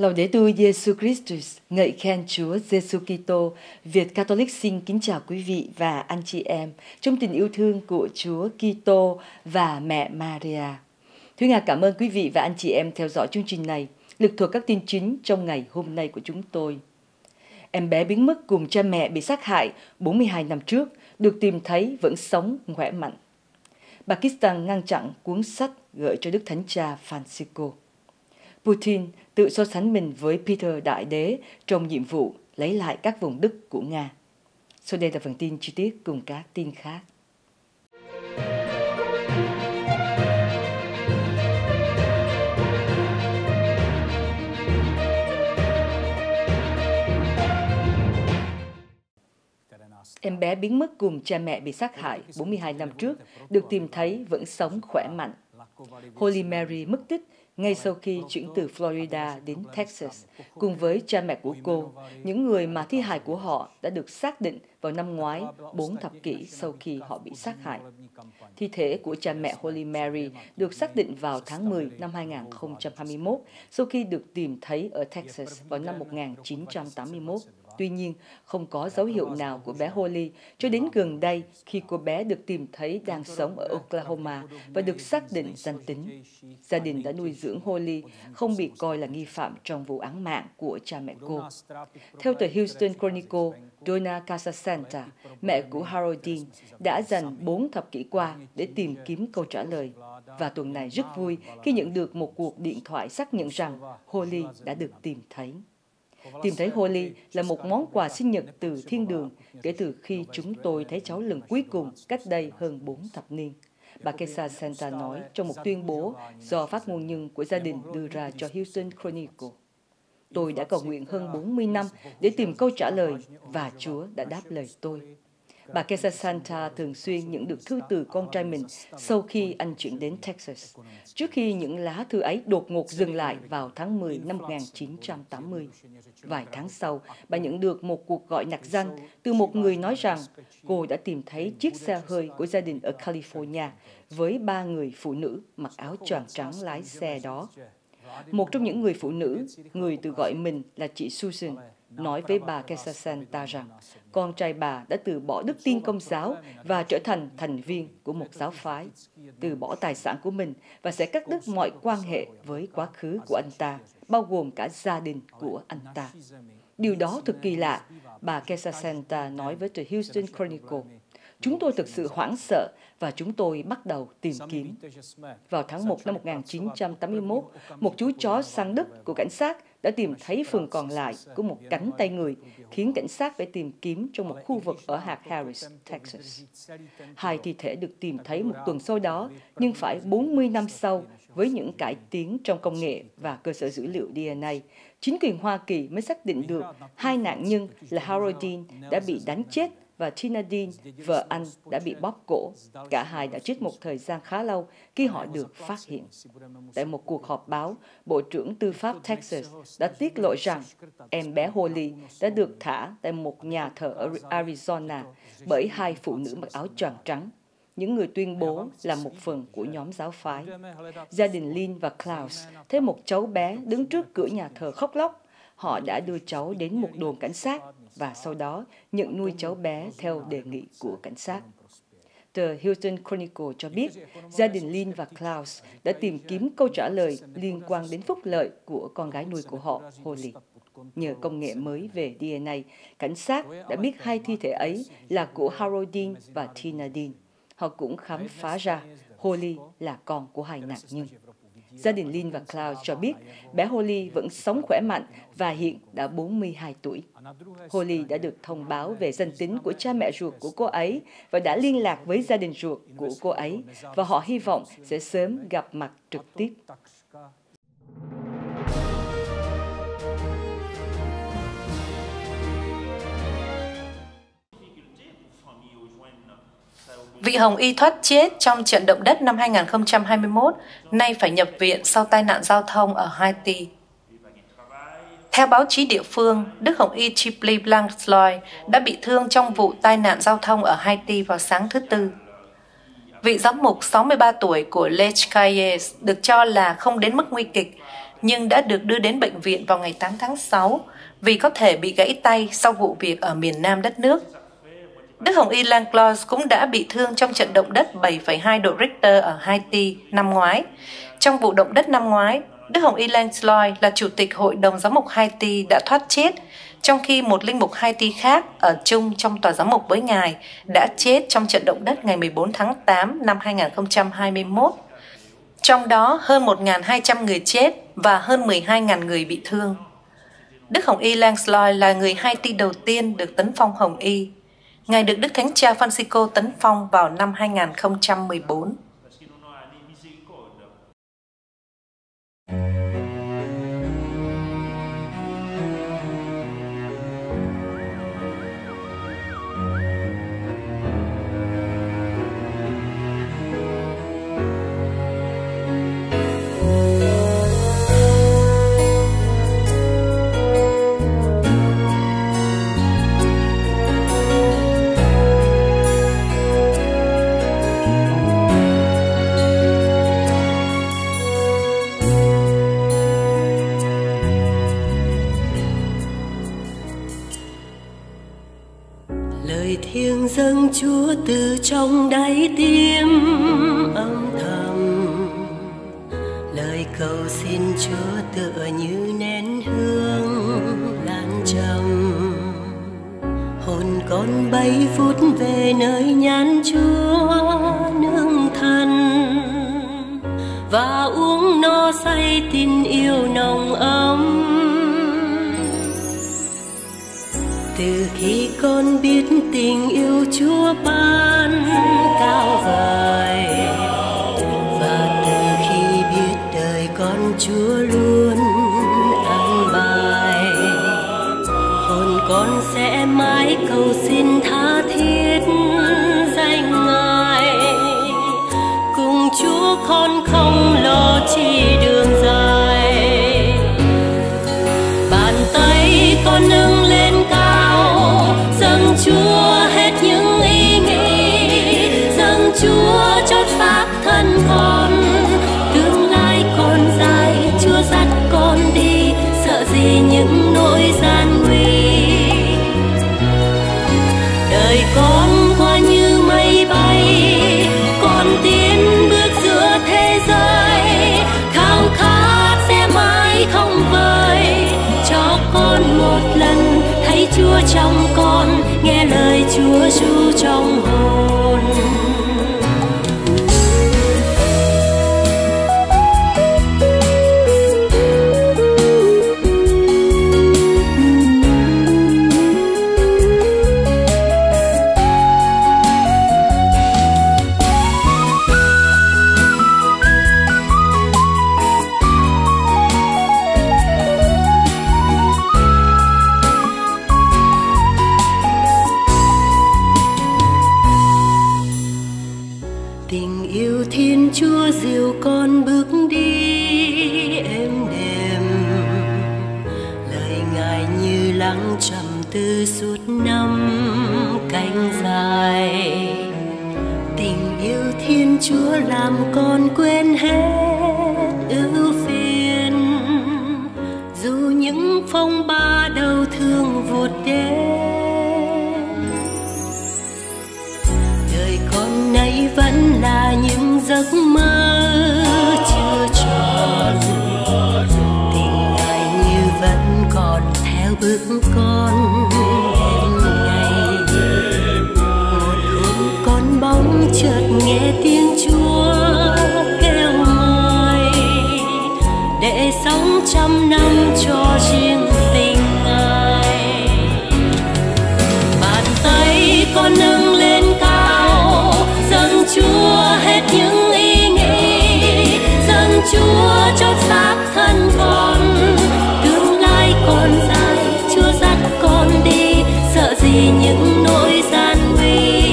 Laudetur Jesus Christus, ngợi khen Chúa Giêsu Kitô. Việt Catholic xin kính chào quý vị và anh chị em trong tình yêu thương của Chúa Kitô và mẹ Maria. Thúy Nga cảm ơn quý vị và anh chị em theo dõi chương trình này. Lực thuộc các tin chính trong ngày hôm nay của chúng tôi. Em bé biến mất cùng cha mẹ bị sát hại 42 năm trước, được tìm thấy vẫn sống khỏe mạnh. Pakistan ngăn chặn cuốn sách gửi cho Đức Thánh Cha Francisco. Putin tự so sánh mình với Peter Đại Đế trong nhiệm vụ lấy lại các vùng đất của Nga. Sau đây là phần tin chi tiết cùng các tin khác. Em bé biến mất cùng cha mẹ bị sát hại 42 năm trước, được tìm thấy vẫn sống khỏe mạnh. Holy Mary mất tích ngay sau khi chuyển từ Florida đến Texas, cùng với cha mẹ của cô, những người mà thi hài của họ đã được xác định vào năm ngoái 4 thập kỷ sau khi họ bị sát hại. Thi thể của cha mẹ Holy Mary được xác định vào tháng 10 năm 2021 sau khi được tìm thấy ở Texas vào năm 1981. Tuy nhiên, không có dấu hiệu nào của bé Holly cho đến gần đây khi cô bé được tìm thấy đang sống ở Oklahoma và được xác định danh tính. Gia đình đã nuôi dưỡng Holly, không bị coi là nghi phạm trong vụ án mạng của cha mẹ cô. Theo tờ Houston Chronicle, Donna Casasanta, mẹ của Harold Dean, đã dành 4 thập kỷ qua để tìm kiếm câu trả lời. Và tuần này rất vui khi nhận được một cuộc điện thoại xác nhận rằng Holly đã được tìm thấy. Tìm thấy Holly là một món quà sinh nhật từ thiên đường kể từ khi chúng tôi thấy cháu lần cuối cùng cách đây hơn 4 thập niên. Bà Kesa Santa nói trong một tuyên bố do phát ngôn nhân của gia đình đưa ra cho Houston Chronicle. Tôi đã cầu nguyện hơn 40 năm để tìm câu trả lời và Chúa đã đáp lời tôi. Bà Kesa Santa thường xuyên nhận được thư từ con trai mình sau khi anh chuyển đến Texas, trước khi những lá thư ấy đột ngột dừng lại vào tháng 10 năm 1980. Vài tháng sau, bà nhận được một cuộc gọi nặc danh từ một người nói rằng cô đã tìm thấy chiếc xe hơi của gia đình ở California với 3 người phụ nữ mặc áo choàng trắng lái xe đó. Một trong những người phụ nữ, người tự gọi mình là chị Susan, nói với bà Kesa Santa rằng con trai bà đã từ bỏ đức tin Công giáo và trở thành thành viên của một giáo phái, từ bỏ tài sản của mình và sẽ cắt đứt mọi quan hệ với quá khứ của anh ta, bao gồm cả gia đình của anh ta. Điều đó thật kỳ lạ, bà Kesa Santa nói với tờ Houston Chronicle. Chúng tôi thực sự hoảng sợ và chúng tôi bắt đầu tìm kiếm. Vào tháng 1 năm 1981, một chú chó săn Đức của cảnh sát đã tìm thấy phần còn lại của một cánh tay người, khiến cảnh sát phải tìm kiếm trong một khu vực ở hạt Harris, Texas. 2 thi thể được tìm thấy một tuần sau đó, nhưng phải 40 năm sau, với những cải tiến trong công nghệ và cơ sở dữ liệu DNA, chính quyền Hoa Kỳ mới xác định được 2 nạn nhân là Harold Dean đã bị đánh chết và Tina Dean, vợ anh, đã bị bóp cổ. Cả hai đã chết một thời gian khá lâu khi họ được phát hiện. Tại một cuộc họp báo, Bộ trưởng Tư pháp Texas đã tiết lộ rằng em bé Holly đã được thả tại một nhà thờ ở Arizona bởi 2 phụ nữ mặc áo choàng trắng, những người tuyên bố là một phần của nhóm giáo phái. Gia đình Lynn và Klaus thấy một cháu bé đứng trước cửa nhà thờ khóc lóc. Họ đã đưa cháu đến một đồn cảnh sát và sau đó nhận nuôi cháu bé theo đề nghị của cảnh sát. Tờ Houston Chronicle cho biết gia đình Lynn và Klaus đã tìm kiếm câu trả lời liên quan đến phúc lợi của con gái nuôi của họ, Holly. Nhờ công nghệ mới về DNA, cảnh sát đã biết 2 thi thể ấy là của Harold Dean và Tina Dean. Họ cũng khám phá ra Holly là con của 2 nạn nhân. Gia đình Lynn và Klaus cho biết bé Holly vẫn sống khỏe mạnh và hiện đã 42 tuổi. Holly đã được thông báo về danh tính của cha mẹ ruột của cô ấy và đã liên lạc với gia đình ruột của cô ấy và họ hy vọng sẽ sớm gặp mặt trực tiếp. Vị Hồng Y thoát chết trong trận động đất năm 2021, nay phải nhập viện sau tai nạn giao thông ở Haiti. Theo báo chí địa phương, Đức Hồng Y Chipli Blancloy đã bị thương trong vụ tai nạn giao thông ở Haiti vào sáng thứ Tư. Vị giám mục 63 tuổi của Les Cayes được cho là không đến mức nguy kịch, nhưng đã được đưa đến bệnh viện vào ngày 8 tháng 6 vì có thể bị gãy tay sau vụ việc ở miền nam đất nước. Đức Hồng Y Langlois cũng đã bị thương trong trận động đất 7,2 độ Richter ở Haiti năm ngoái. Trong vụ động đất năm ngoái, Đức Hồng Y Langlois là chủ tịch Hội đồng Giám mục Haiti đã thoát chết, trong khi một linh mục Haiti khác ở chung trong tòa giám mục với Ngài đã chết trong trận động đất ngày 14 tháng 8 năm 2021. Trong đó hơn 1.200 người chết và hơn 12.000 người bị thương. Đức Hồng Y Langlois là người Haiti đầu tiên được tấn phong Hồng Y. Ngài được Đức Thánh Cha Francisco tấn phong vào năm 2014. Thiêng dâng Chúa từ trong đáy tim âm thầm, lời cầu xin Chúa tựa như nén hương lan trầm. Hồn con bay vút về nơi nhan Chúa nương thân, và uống no say tình yêu nồng ấm. Từ khi con biết tình yêu Chúa ban cao vời, và từ khi biết đời con Chúa luôn an bài, hồn con sẽ mãi cầu xin tha thiết danh Ngài. Cùng Chúa con không lo chi đường dài, bàn tay con nâng lên dâng Chúa hết những ý nghĩ, dâng Chúa chót xác thân con. Tương lai còn dài, Chúa dắt con đi, sợ gì những nỗi gian nguy. Đời con qua như mây bay, con tiến bước giữa thế giới, khao khát sẽ mãi không vơi. Cho con một lần thấy Chúa trong con, nghe lời Chúa ru trong hồn. Tình yêu Thiên Chúa dìu con bước đi êm đềm, lời Ngài như lắng trầm tư suốt năm cánh dài. Tình yêu Thiên Chúa làm con quên hết ưu phiền, dù những phong ba đau thương vụt đến. Đời con nay vẫn là những giấc mơ chưa tròn, tình Ngài như vẫn còn theo bước con đêm ngày. Một hôm con bóng chợt nghe tiếng Chúa kêu mời, để sống trăm năm cho riêng tình Ngài. Bàn tay con nâng lên cao, dâng Chúa hết những ý nghĩ, dâng Chúa chót xác thân con. Tương lai còn dài, Chúa dắt con đi, sợ gì những nỗi gian nguy.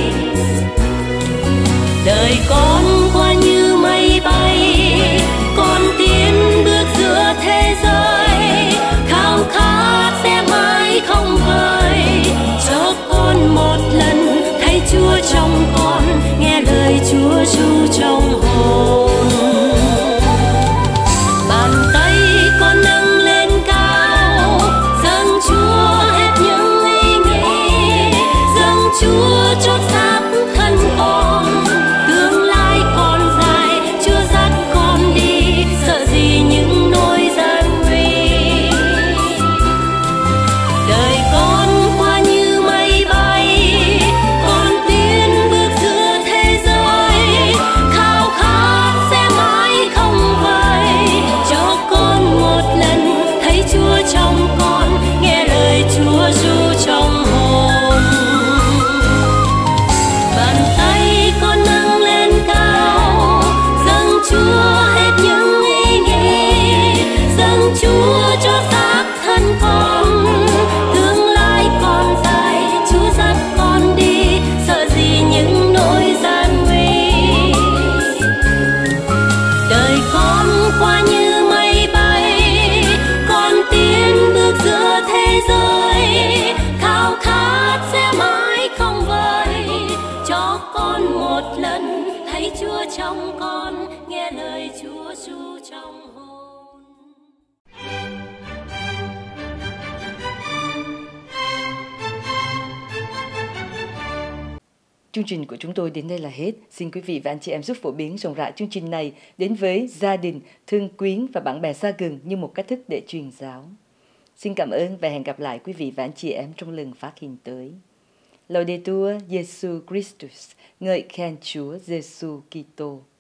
Đời con qua như mây bay, con tiến bước giữa thế giới, khao khát sẽ mãi không vơi. Cho con một lần thấy Chúa trong con, nghe lời Chúa ru trong hồn. Bàn tay thấy Chúa trong con, nghe lời Chúa ru trong hồn. Chương trình của chúng tôi đến đây là hết. Xin quý vị và anh chị em giúp phổ biến rộng rãi chương trình này đến với gia đình, thương quyến và bạn bè xa gần như một cách thức để truyền giáo. Xin cảm ơn và hẹn gặp lại quý vị và anh chị em trong lần phát hiện tới. Laudetur Jesu Christus, ngợi khen Chúa Giêsu Kitô.